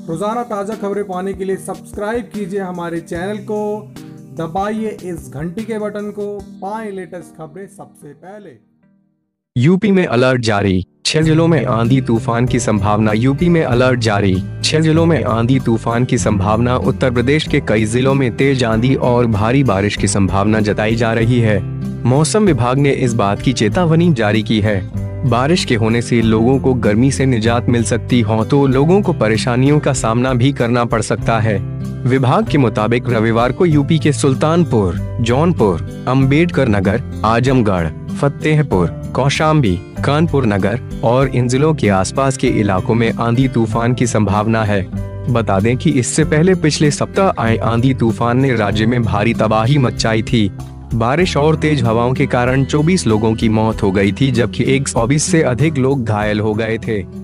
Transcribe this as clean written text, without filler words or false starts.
रोजाना ताज़ा खबरें पाने के लिए सब्सक्राइब कीजिए हमारे चैनल को, दबाइए इस घंटी के बटन को, पाएं लेटेस्ट खबरें सबसे पहले। यूपी में अलर्ट जारी, 6 जिलों में आंधी तूफान की संभावना। यूपी में अलर्ट जारी, 6 जिलों में आंधी तूफान की संभावना। उत्तर प्रदेश के कई जिलों में तेज आंधी और भारी बारिश की संभावना जताई जा रही है। मौसम विभाग ने इस बात की चेतावनी जारी की है। बारिश के होने से लोगों को गर्मी से निजात मिल सकती हो तो लोगों को परेशानियों का सामना भी करना पड़ सकता है। विभाग के मुताबिक रविवार को यूपी के सुल्तानपुर, जौनपुर, अंबेडकर नगर, आजमगढ़, फतेहपुर, कौशाम्बी, कानपुर नगर और इन जिलों के आसपास के इलाकों में आंधी तूफान की संभावना है। बता दें कि इससे पहले पिछले सप्ताह आए आंधी तूफान ने राज्य में भारी तबाही मचाई थी। बारिश और तेज हवाओं के कारण 24 लोगों की मौत हो गई थी, जबकि 120 से अधिक लोग घायल हो गए थे।